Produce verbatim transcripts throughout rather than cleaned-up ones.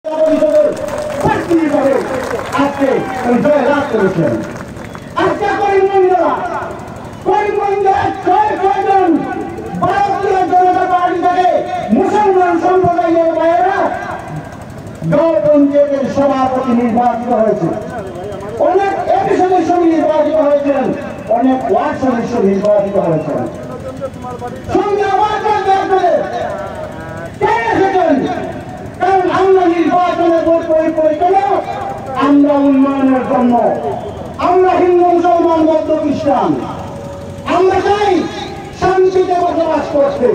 আজকে জয় লাভ করেছেন। আজকে করিমগঞ্জরা করিমগঞ্জের ছয় ছয়জন ভারতীয় জনতা পার্টি থেকে মুসলমান সম্প্রদায়ের বাইরা দল পঞ্চায়েতের সভাপতি নির্বাচিত হয়েছে, অনেক এমপি সদস্য নির্বাচিত হয়েছেন, অনেক ওয়ার্ড সদস্য নির্বাচিত হয়েছেন। সঙ্গে কারণ আমরা নির্বাচনের ভোট প্রয়োগ কেন? আমরা উন্নয়নের জন্য, আমরা হিন্দু মুসলমান বৌদ্ধ খ্রিস্টান, আমরা চাই শান্তিতে বসবাস করতে।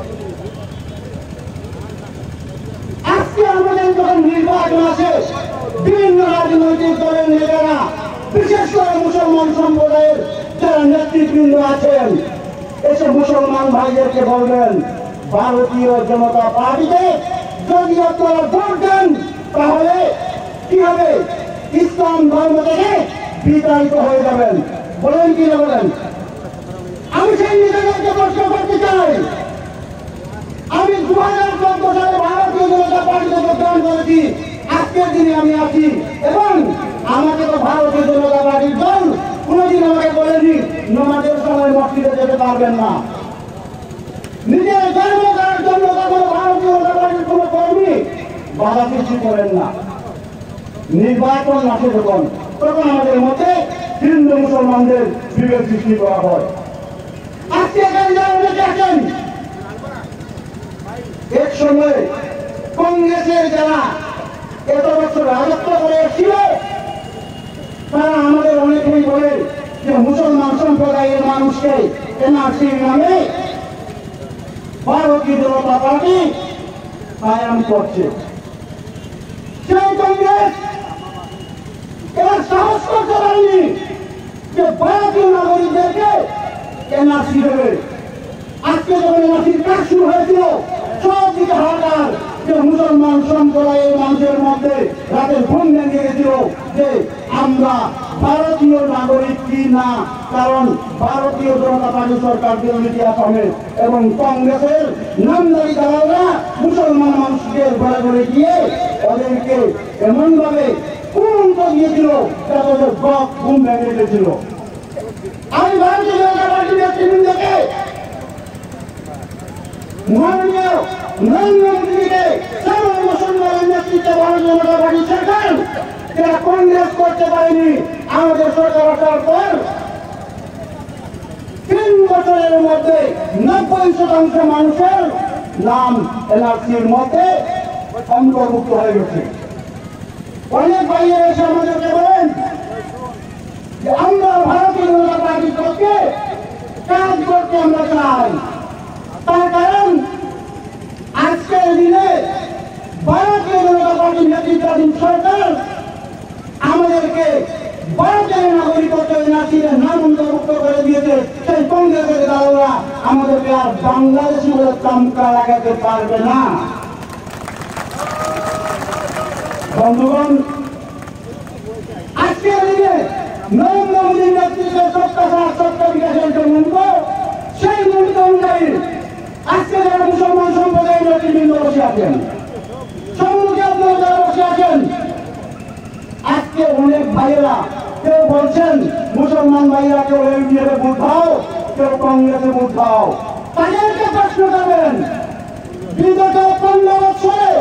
আজকে আমাদের যখন নির্বাচন আছে, বিভিন্ন রাজনৈতিক দলের নেতারা, বিশেষ করে মুসলমান সম্প্রদায়ের যারা নেতৃবৃন্দ আছেন, এসে মুসলমান ভাইদেরকে বলবেন ভারতীয় জনতা পার্টিতে যদি আপনারা ভোট দেন তাহলে কি হবে? ইসলাম ধর্ম থেকে বিতাড়িত হয়ে যাবেন। বলেন কি না বলেন? আমি সেই নেতাদেরকে প্রশ্ন করতে চাই। আমি দু হাজার চোদ্দ সালে ভারতীয় জনতা পার্টিতে যোগদান করেছি, আজকের দিনে আমি আছি, এবং আমাকে তো ভারতীয় জনতা পার্টির দল কোনোদিন আমাকে বলেনি নামাজের সময় মসজিদে যেতে পারবেন না। নিজের জন্ম করার জন্য তখন ভারতীয় জনতা পার্টির কোন কর্মী বাধা সৃষ্টি করেন না। নির্বাচন আসে যখন, তখন আমাদের মধ্যে হিন্দু মুসলমানদের বিভেদ সৃষ্টি করা হয়। আজকে এখানে যারা অনেকে আছেন, এক সময় কংগ্রেসের যারা এত বছর রাজত্ব করে এসেছিল, তারা আমাদের অনেকেই বলে যে মুসলমান সম্প্রদায়ের মানুষকে এনআরসির নামে ভারতীয় জনতা পার্টি কায়েম করছে। সেই কংগ্রেস এবার সাহস করতে পারেনি যে ভারতীয় নাগরিকদেরকে এনআরসি দেবে। আজকে যখন এনআরসির কাজ শুরু হয়েছিল, সব দিকে হাহাকার, যে মুসলমান সম্প্রদায়ের মানুষের মধ্যে রাতের ঘুম ভেঙে গেছিল যে আমরা ভারতীয় নাগরিক কি না, কারণ ভারতীয় জনতা পার্টি সরকার দুর্নীতি আসামে এবং কংগ্রেসের নামদারি দালালরা মুসলমান মানুষকে ঘরে ঘরে গিয়ে ওদেরকে এমন ভাবে কুমন্ত দিয়েছিল যাতে ওদের গপ ঘুম ভেঙে গেছিল। আমি ভারতীয় জনতা পার্টির নেতৃবৃন্দকে মাননীয় নরেন্দ্র মোদীকে সারা মুসলমানের নেতৃত্বে ভারতীয় জনতা পার্টি সরকার যারা কংগ্রেস করতে পারেনি, আমাদের সরকার আসার পর তিন বছরের মধ্যে নব্বই শতাংশ মানুষের নাম এনআরসির মধ্যে অন্তর্ভুক্ত হয়ে গেছে। অনেক ভাইয়ের এসে আমাদেরকে বলেন যে আমরা ভারতীয় জনতা পার্টির পক্ষে কাজ করতে আমরা চাই, তার কারণ আজকের দিনে ভারতীয় জনতা পার্টির নেতৃত্বাধীন সরকার আমাদেরকে ভারতের নাগরিকত্ব এনআরসির নাম অন্তর্ভুক্ত করে দিয়েছে। সেই কংগ্রেসের দালালরা আমাদেরকে আর বাংলাদেশি বলে চামকা লাগাতে পারবে না। বন্ধুগণ, আজকের দিনে নরেন্দ্র মোদীর নেতৃত্বে সবকা সাথ সবকা বিকাশের যে মন্ত্র, সেই মন্ত্র অনুযায়ী আজকে যারা মুসলমান সম্প্রদায়ের নেতৃবৃন্দ বসে আছেন, সম্মুখে আপনারা যারা বসে আছেন, আজকে অনেক ভাইয়েরা কেউ বলছেন মুসলমান ভাইয়েরা কেউ ইউনিয়নে ভোট দাও, কেউ কংগ্রেসে ভোট দাও। তাদেরকে প্রশ্ন করবেন বিগত পনেরো বছরে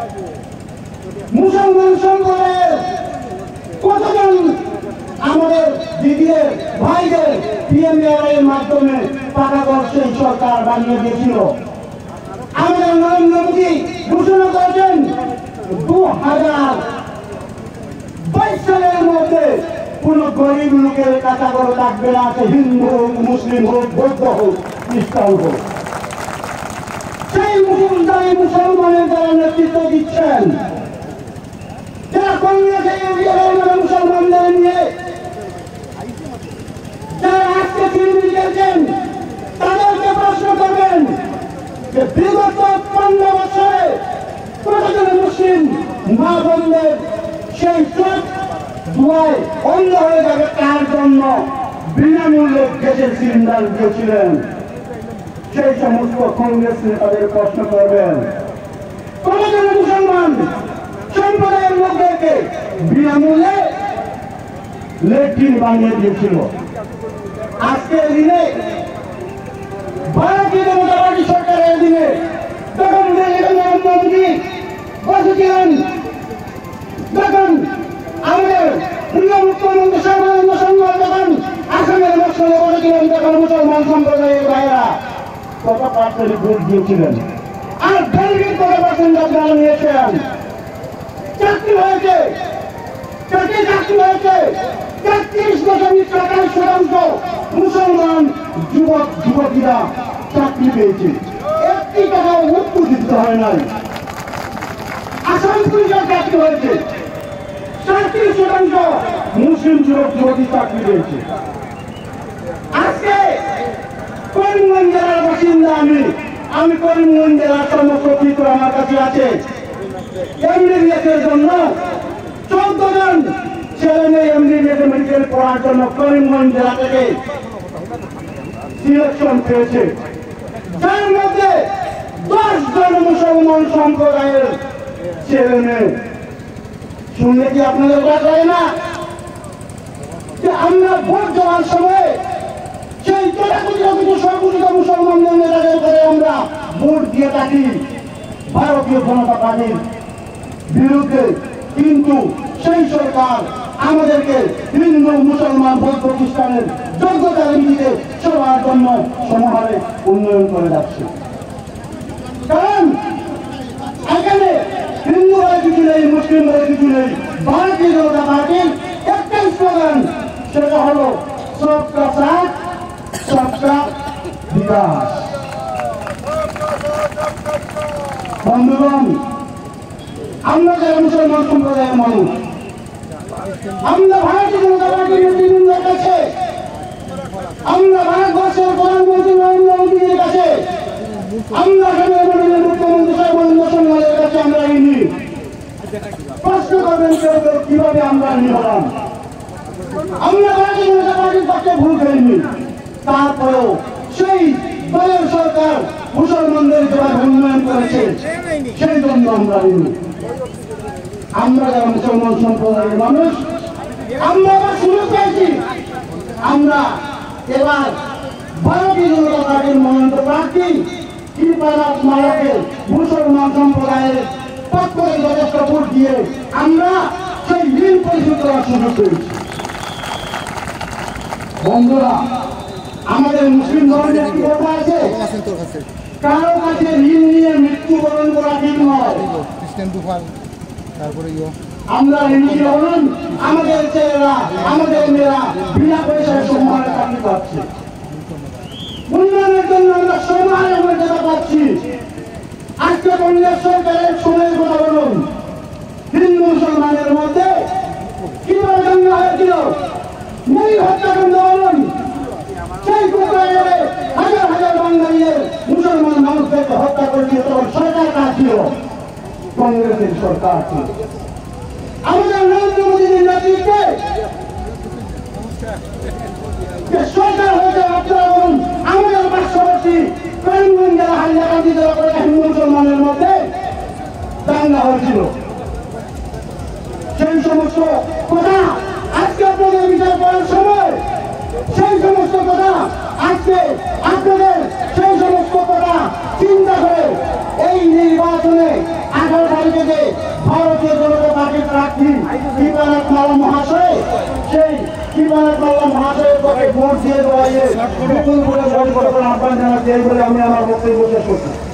মুসলমান সম্প্রদায়ের কতজন আমাদের দিদিদের ভাইদের পিএমএর এর মাধ্যমে টাকা খরচে সরকার বানিয়ে দিয়েছিল। আমাদের নরেন্দ্র মোদী ঘোষণা করেছেন দু হাজার বাইশ সালের মধ্যে কোন গরিব লোকের টাকা করে থাকবে না, সে হিন্দু হোক, মুসলিম হোক, বৌদ্ধ হোক, খ্রিস্টান হোক। সেই মুসলমান মুসলমানের যারা নেতৃত্ব দিচ্ছেন, যারা কংগ্রেসের মুসলমানদের নিয়ে যারা আজকে চিনি দিয়েছেন, তাদেরকে প্রশ্ন করবেন যে বিগত পনেরো বছরে কতজন মুসলিম মা বোনদের সেই চোখ ধোঁয়ায় অন্ধ হয়ে যাবে, তার জন্য বিনামূল্যে গ্যাসের সিলিন্ডার দিয়েছিলেন। সেই সমস্ত কংগ্রেস নেতাদের প্রশ্ন করবেন কতজন মুসলমান সেই বিনামূল্যে লেট্রিন বানিয়ে দিয়েছিল। আজকের দিনে ভারতীয় জনতা পার্টি সরকারের দিনে তখন নরেন্দ্র মোদী বসেছিলেন, যখন আমাদের প্রিয় মুখ্যমন্ত্রী সর্বানন্দ সোনোয়াল যখন আসামের মসলে বসেছিলেন, তখন মুসলমান সম্প্রদায়ের ভাইয়েরা কত পার্সেন্ট ভোট দিয়েছিলেন, আর বেলগির কত পার্সেন্ট আপনারা নিয়েছেন। চাকরি হয়েছে, চাকরি চাকরি হয়েছে তেত্রিশ দশমিক টাকার শতাংশ মুসলমান যুবক যুবতীরা চাকরি পেয়েছে, একটি টাকাও উৎপাদিত হয় নাই। আসাম পুলিশের চাকরি হয়েছে, সাঁত্রিশ শতাংশ মুসলিম যুবক যুবতী চাকরি পেয়েছে। আজকে করিমগঞ্জ জেলার বাসিন্দা আমি আমি করিমগঞ্জ জেলার সমস্ত চিত্র আমার কাছে আছে। এমবিবিএসের জন্য চোদ্দ জন ছেলে মেয়ে এমবিবিএস মেডিকেল পড়ার জন্য করিমগঞ্জ জেলা থেকে সিলেকশন পেয়েছে, যার মধ্যে দশ জন মুসলমান সম্প্রদায়ের ছেলে মেয়ে। শুনলে কি আপনাদের কাজ হয় না যে আমরা ভোট দেওয়ার সময় সেই কিছু সর্বনিত মুসলমানদের নেতাদের করে আমরা ভোট দিয়ে থাকি ভারতীয় জনতা পার্টির বিরুদ্ধে, কিন্তু সেই সরকার আমাদেরকে হিন্দু মুসলমান বৌদ্ধ খ্রিস্টানের যোগ্যতার ভিত্তিতে সবার জন্য সমহারে উন্নয়ন করে যাচ্ছে। কারণ এখানে হিন্দু বলে কিছু নেই, মুসলিম বলে কিছু নেই, ভারতীয় জনতা পার্টির একটাই স্লোগান, সেটা হলো সবকা সাথ সবকা বিকাশ। বন্ধুগণ, আমরা যারা মুসলমান সম্প্রদায়ের মানুষ, আমরা ভারতীয় জনতা পার্টির নেতৃবৃন্দের কাছে, আমরা ভারতবর্ষের প্রধানমন্ত্রী নরেন্দ্র মোদীর কাছে, আমরা মাননীয় মুখ্যমন্ত্রী সর্বানন্দ সোনোয়ালের কাছে আমরা ইনি প্রশ্ন করবেন কিভাবে আমরা ইনি হলাম। আমরা ভারতীয় জনতা পার্টির পক্ষে ভুল করিনি, তারপরেও সেই দলের সরকার মুসলমানদের যেভাবে উন্নয়ন করেছে সেই জন্য আমরা ইনি। আমরা যারা মুসলমান সম্প্রদায়ের মানুষ, আমরা আবার সুযোগ পেয়েছি, আমরা এবার ভারতীয় জনতা পার্টির মনোনীত প্রার্থী কৃপানাথ মালাকে মুসলমান সম্প্রদায়ের পক্ষ থেকে যথেষ্ট ভোট দিয়ে আমরা সেই ঋণ পরিশোধ করার সুযোগ পেয়েছি। বন্ধুরা, আমাদের মুসলিম ধর্মের একটি কথা আছে, কারো কাছে ঋণ নিয়ে মৃত্যুবরণ করা ঠিক নয়। আমরা ঋণী বলুন, আমাদের ছেলেরা আমাদের মেয়েরা বিনা পয়সায় সমহারে চাকরি পাচ্ছে, উন্নয়নের জন্য আমরা সমহারে মর্যাদা পাচ্ছি। আজকে কংগ্রেস সরকারের সময়ের কথা বলুন, হিন্দু মুসলমানের মধ্যে কিভাবে দাঙ্গা হয়েছিল, নেই হত্যাকাণ্ড বলুন, সেই কোথায় হাজার হাজার বাঙালিদের মুসলমান মানুষদেরকে হত্যা করে দিয়ে তখন সরকার কাজ ছিল, কংগ্রেসের সরকার ছিল। আমাদের নরেন্দ্র মোদীর নেতৃত্বে যে সরকার হয়েছে, আপনারা বলুন, আমাদের পার্শ্ববর্তী করিমগঞ্জ জেলা হাইলাকান্দি জেলা করে হিন্দু মুসলমানের মধ্যে দাঙ্গা হয়েছিল। সেই সমস্ত কথা আজকে আপনাদের বিচার করার সময়, সেই সমস্ত কথা আজকে আপনাদের সেই সমস্ত কথা চিন্তা করে এই নির্বাচনে আঠারো তারিখে যে ভারতীয় জনতা পার্টির প্রার্থী কৃপানাথ মালা মহাশয়, সেই কৃপানাথ মালা মহাশয়ের পক্ষে ভোট দিয়ে দেওয়া বিপুল করে ভোট করার আহ্বান জানাচ্ছি। এই বলে আমি আমার বক্তব্য শেষ করছি।